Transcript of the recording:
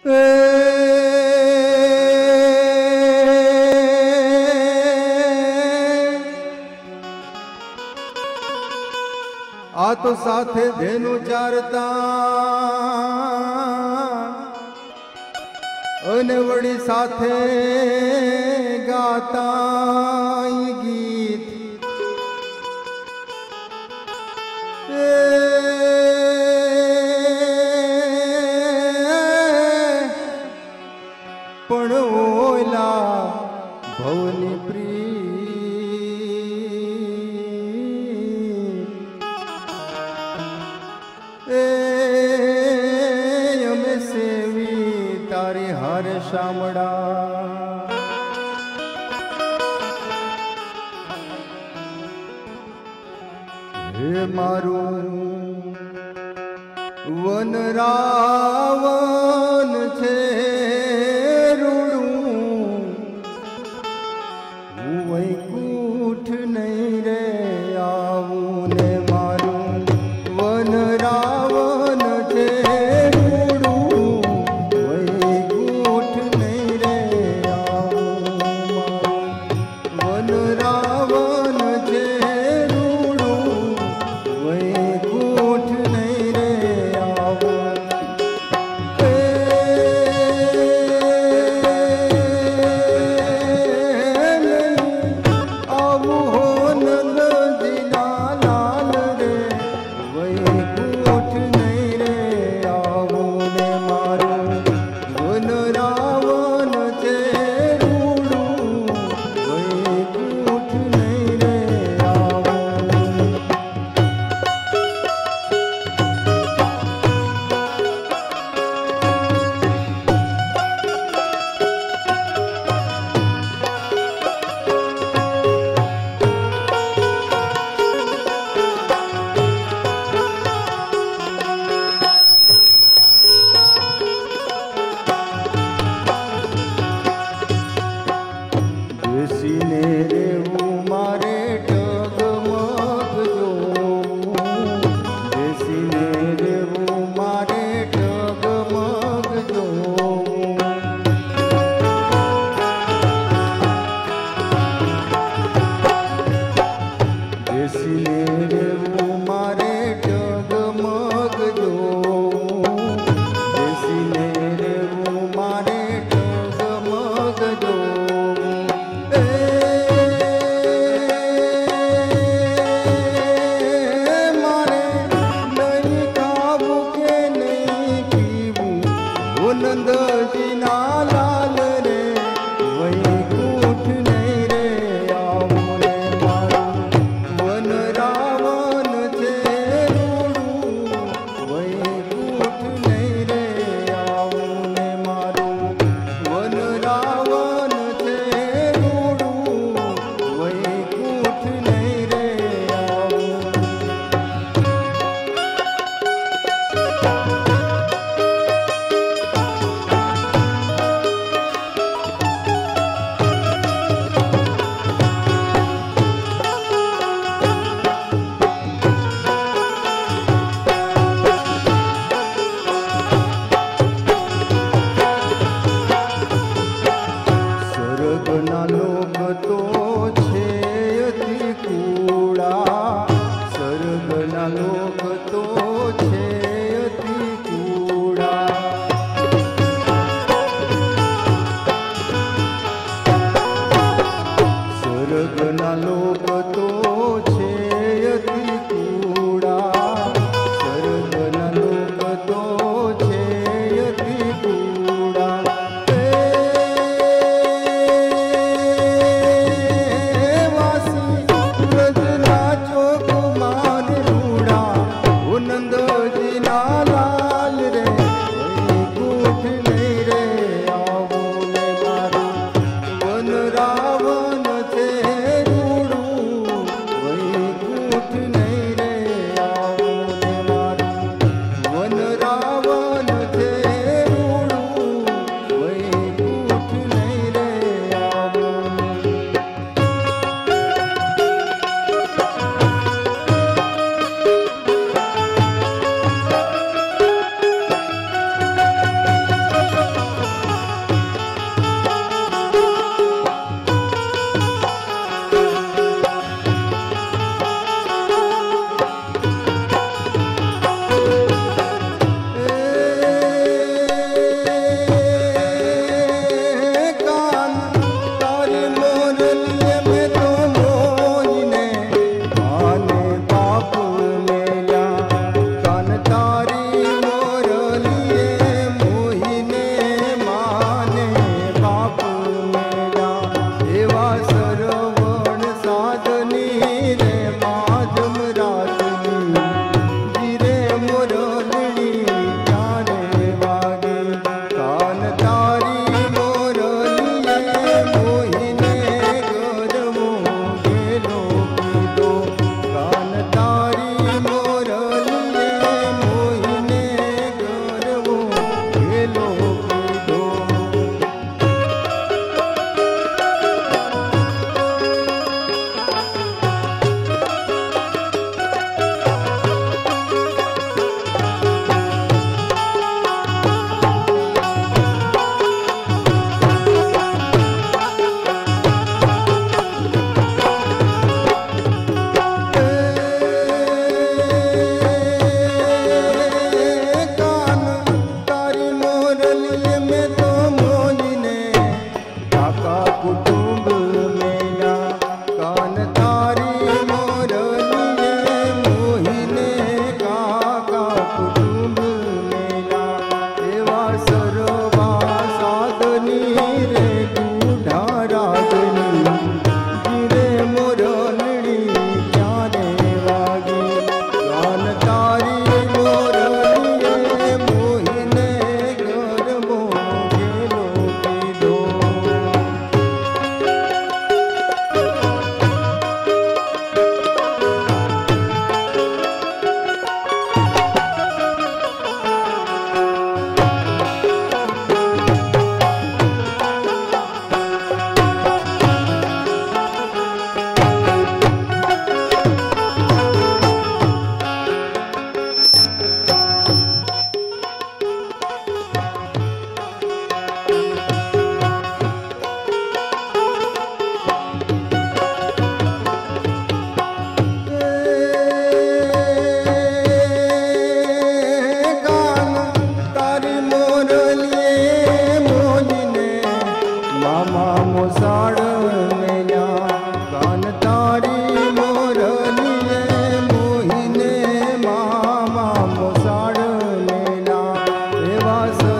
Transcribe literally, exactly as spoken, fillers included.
आ तो साथे धेनु चारता अने वड़ी साथे गाता ई गीत पण ओला भवनी प्री अमे सेवी तारी हर शामड़ा हे मारू वन रावण छे रूडू हूँ वैकुंठ नहीं रे आवू ने मारू वन रावण छे रूडू वैकुंठ नहीं रे आवू वन रावण छे रूडू वैकुंठ नहीं रे आवू आवू हो नंद दीना लाल रे वैकुंठ नहीं रे आवू ने मारू वन रावण छे रूडू वैकुंठ नहीं रे आवू બેસીને રેવું મારે ડગમગ જોવું બેસીને રેવું મારે ડગમગ જોવું બેસીને રેવું મારે ડગમગ જોવું બેસીને રેવું મારે ડગમગ જોવું એ મારે નહીં ખાવું કે નહીં પીવું ઓ નંદજીના લાલ રે વૈકુંઠ નહીં રે આવું ને મારું વન રાવણ છે રૂડું વૈકુંઠ નહીં રે આવું ને મારું વન રાવણ છે રૂડું વૈકુંઠ નહીં રે આવું વાસ